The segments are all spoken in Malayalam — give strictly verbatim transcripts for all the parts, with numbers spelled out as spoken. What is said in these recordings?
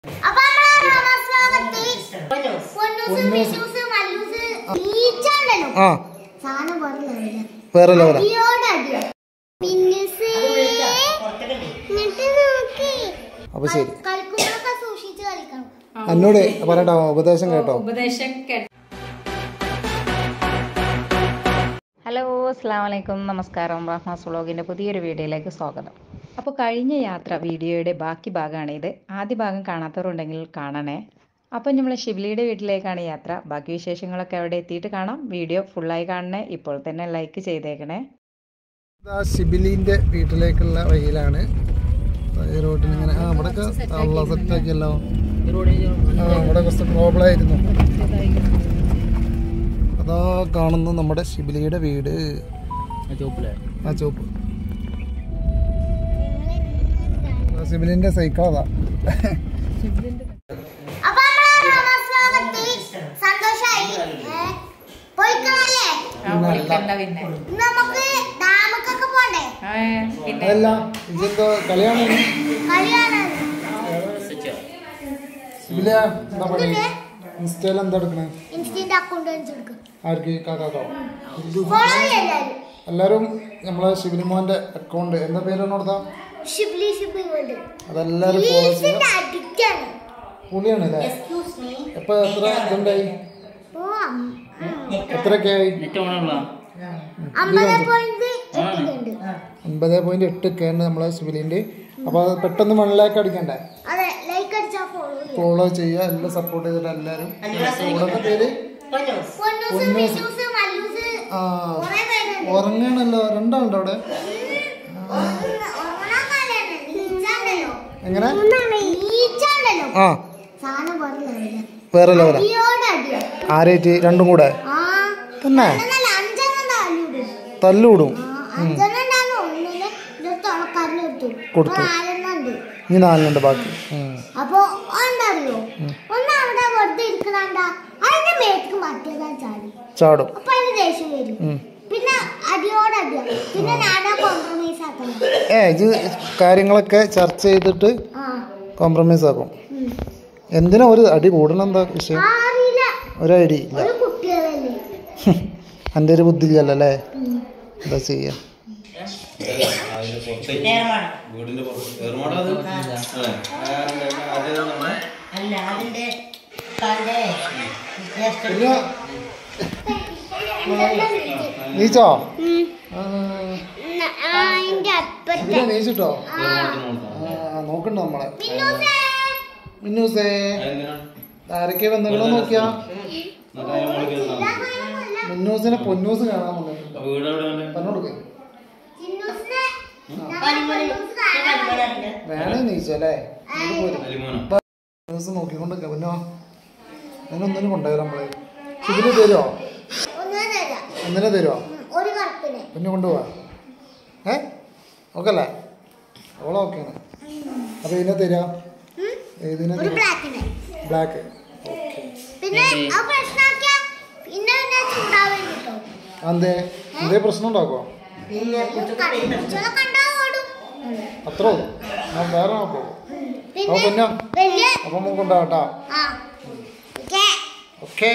അപ്പൊ ശരി എന്നോട് പറയട്ടോ ഉപദേശം കേട്ടോ ഉപദേശം കേട്ടോ. ഹലോ അസ്സലാമു അലൈക്കും, നമസ്കാരം. റഹ്മാസ് വ്ളോഗിൻ്റെ പുതിയൊരു വീഡിയോയിലേക്ക് സ്വാഗതം. അപ്പോൾ കഴിഞ്ഞ യാത്ര വീഡിയോയുടെ ബാക്കി ഭാഗമാണിത്. ആദ്യ ഭാഗം കാണാത്തവരുണ്ടെങ്കിൽ കാണണേ. അപ്പം നമ്മൾ ഷിബിലിയുടെ വീട്ടിലേക്കാണ് യാത്ര. ബാക്കി വിശേഷങ്ങളൊക്കെ അവിടെ എത്തിയിട്ട് കാണാം. വീഡിയോ ഫുള്ളായി കാണണേ. ഇപ്പോൾ തന്നെ ലൈക്ക് ചെയ്തേക്കണേ. ഷിബിലിൻ്റെ വീട്ടിലേക്കുള്ള വഴിയിലാണ്. റോഡിന് ഇങ്ങനെ ആ ഇവിടെ സെറ്റാക്കിയല്ലോ. ആ ഇവിടെ കുറച്ച് പ്രോബ്ലം ആയിരുന്നു. അതാ കാണുന്നു നമ്മുടെ ഷിബിലിയുടെ വീട്. ആ ചോപ്പ് ഷിബിലിന്റെ സൈക്കിൾ അതാ. ഇതെന്തോ കളിയാണ്. ഷിബില എന്താ പണി? ഇൻസ്റ്റയിൽ എന്താ എടുക്കണേ? ആർക്ക്? കാക്കാക്കോ? എല്ലാരും നമ്മളെ ഷിബിലി മോന്റെ അക്കൗണ്ട് എന്താ പേരാണ് കൊടുത്താ? അതെല്ലാരും ഫോളോ ചെയ്യാം. പുളിയാണ് അല്ലേ? എപ്പൊ എത്ര ഇതുണ്ടായി? എത്രയൊക്കെ ആയി? അമ്പത് പോയിന്റ് എട്ട് കെ ആണ് നമ്മളെ ഷിബിലിന്റെ. അപ്പൊ പെട്ടെന്ന് വണ്ണിലേക്ക് അടിക്കണ്ടേ? ഫോളോ ചെയ്യുക, എല്ലാം സപ്പോർട്ട് ചെയ്തിട്ട് എല്ലാരും. കൂടെ പേര് ആ ഉറങ്ങാണല്ലോ. രണ്ടാളുണ്ടോ അവിടെ? എങ്ങനെ? ആ വേറെ ലെവല. ആരേറ്റ്? രണ്ടും കൂടെ തന്നെ തല്ലൂടും കൊടുത്തു. ഇനി നാലിനുണ്ട് ബാക്കി. അപ്പൊ എന്താറിയോ, ഒന്ന് അവിടെ വെറുതെ ഇരിക്കണണ്ട അതിന്റെ മേത്തേക്ക് മറ്റേതാ ചാടി ചാടും. അപ്പൊ അതിന് ദേഷ്യം വരും. പിന്നെ അടിയോട് അടിയാ. പിന്നെ ഞാനാ കോംപ്രമൈസ് ആക്കണം. ഏ ഇത് കാര്യങ്ങളൊക്കെ ചർച്ച ചെയ്തിട്ട് കോംപ്രമൈസ് ആക്കും. എന്തിനാ ഒരു അടി കൂടണം? എന്താ വിഷയം? ഒരടി ഇല്ല. എൻ്റെ ഒരു ബുദ്ധി ഇല്ലല്ലോ അല്ലേ? എന്താ ചെയ്യാ? നീച്ചോ? നീച്ചിട്ടോ? നോക്കണ്ടോ നമ്മളെ? മിന്നൂസേ ആരൊക്കെ വന്നോ നോക്കിയാ? മിന്നൂസിനെ പൊന്നൂസ് കാണാൻ പറഞ്ഞോടുക്ക. വേണേ നീച്ചല്ലേ? നോക്കിക്കൊണ്ടൊക്കെ പിന്നെ അതിനൊന്നിനും കൊണ്ടുപോയി നമ്മള്. ഇതിന് തരുമോ? ഒന്നിനെ തരുമോ? പിന്നെ കൊണ്ടുപോവാ. ഏ ഓക്കെ അല്ലേ? ഓളെ ഓക്കെയാണ്. അപ്പൊ ഇതിനെ തരാം. ഏതിനെ? ബ്ലാക്ക്. അതെ എന്തേ പ്രശ്നം ഉണ്ടാക്കോ? അത്രോ? ഞാൻ വേറെ നോക്കോ? അപ്പൊ പിന്നെ അപ്പൊ നമുക്ക് ഉണ്ടാവട്ടാ. ഓക്കെ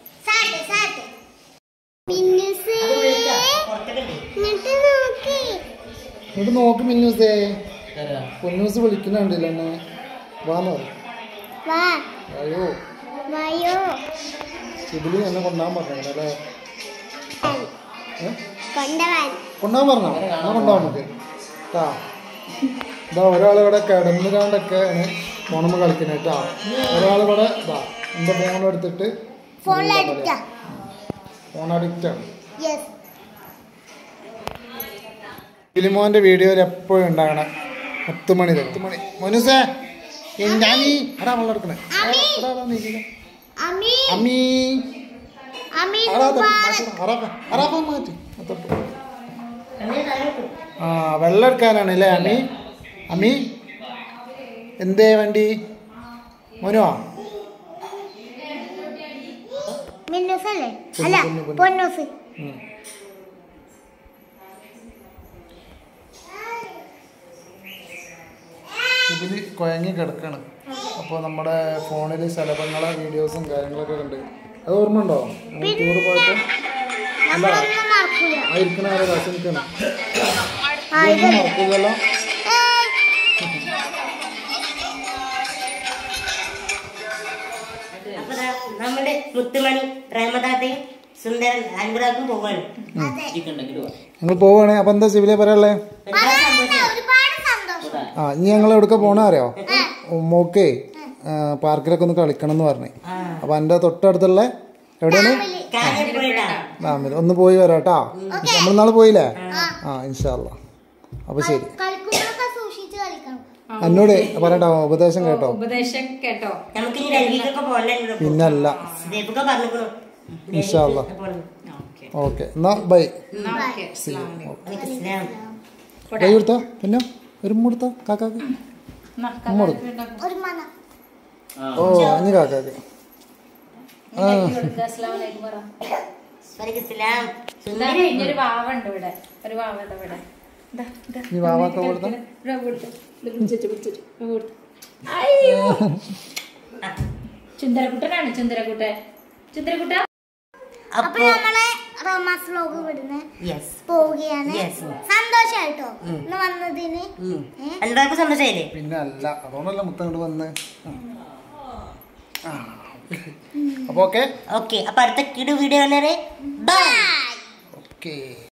ഇങ്ങോട്ട് നോക്ക് മിന്നൂസേ. പൊന്നൂസ് വിളിക്കുന്നുണ്ടല്ലോ എന്നെ. വാന്നോ? അയ്യോ ഷിബിലി എന്നെ കൊണ്ടാൻ പറഞ്ഞല്ലേ? കൊണ്ടാൻ പറഞ്ഞോ? ഞാൻ കൊണ്ടുപോകാൻ നമുക്ക് കേട്ടാ. ഇതാ ഒരാളിവിടെ കിടന്നു കാണ്ടൊക്കെ ആണ് ഫോണുമ്മ കളിക്കുന്നത് കേട്ടാ. ഒരാളിവിടെ ഇതാ എൻ്റെ ഫോൺ എടുത്തിട്ട് ഫോൺ അഡിക്റ്റാണ്. ഫിലിമോന്റെ വീഡിയോയിൽ എപ്പോഴും ഉണ്ടാകണം പത്ത് മണി പത്ത് മണി മോനുസേ എന്താ നീ അടാ വെള്ളം എടുക്കണേ? ആ വെള്ളം എടുക്കാനാണ് അല്ലേ അമ്മി? അമ്മി എന്തേ വണ്ടി മോനുവാ? ഇതില് കൊയങ്ങി കിടക്കാണ്. അപ്പോൾ നമ്മുടെ ഫോണിൽ ശലഭങ്ങളെ വീഡിയോസും കാര്യങ്ങളൊക്കെ ഉണ്ട്. അത് ഓർമ്മ ഉണ്ടോ? ടൂറ് പോയപ്പോൾ ആയിരിക്കണ ആരോ കസിനിക്കണം മറക്കില്ലല്ലോ. നമ്മുടെ മുത്തുമണി പ്രേമദാതയും സുന്ദരൻ അനുരാഗും പോവാണ്. ഞങ്ങൾ പോവാണ്. അപ്പൊ എന്താ സിവിലെ പറയാനുള്ളേ? ആ ഇനി ഞങ്ങൾ എവിടക്ക പോണ അറിയോ? മോക്കേ പാർക്കിലൊക്കെ ഒന്ന് കളിക്കണം എന്ന് പറഞ്ഞേ. അപ്പൊ എന്റെ തൊട്ടടുത്തുള്ള എവിടെയാണ് ഡാമിൽ ഒന്ന് പോയി വരാട്ടാ. നമ്മൾ നാളെ പോയില്ലേ? ആ ഇൻഷാ അല്ലാ. അപ്പൊ ശരി. എന്നോട് പറയട്ടോ ഉപദേശം കേട്ടോ. ഉപദേശം കേട്ടോ. പിന്നല്ല ഇൻഷാ അല്ലാ. ഓക്കെ എന്നാ ബൈ. കൈ കൊടുത്താ പിന്നെ ഒരു കൊടുത്താ കാക്കാക്ക് ഉമ്മ ഓ അഞ്ഞ് കാക്കാക്ക്. നീ വാവാക്ക കൊടുത്ത ചുന്ദരക്കുട്ടനാണ് ചുന്ദരക്കുട്ടൻ ചുന്ദരക്കുട്ട. അപ്പൊ നമ്മളെ റോമാസ് വ്ലോഗ് ഇവിടുന്ന് പോവുകയാണ്. സന്തോഷായിട്ടോ ഇന്ന് വന്നതിന്. എല്ലാവർക്കും സന്തോഷമായില്ലേ? പിന്നെ അല്ല അതുകൊണ്ടല്ല മുത്തങ്ങോട്ട് വന്ന്. അപ്പൊ ഓക്കെ ഓക്കെ. അപ്പൊ അടുത്ത കിടു വീഡിയോ വന്നേരെ ബൈ. ഓക്കെ.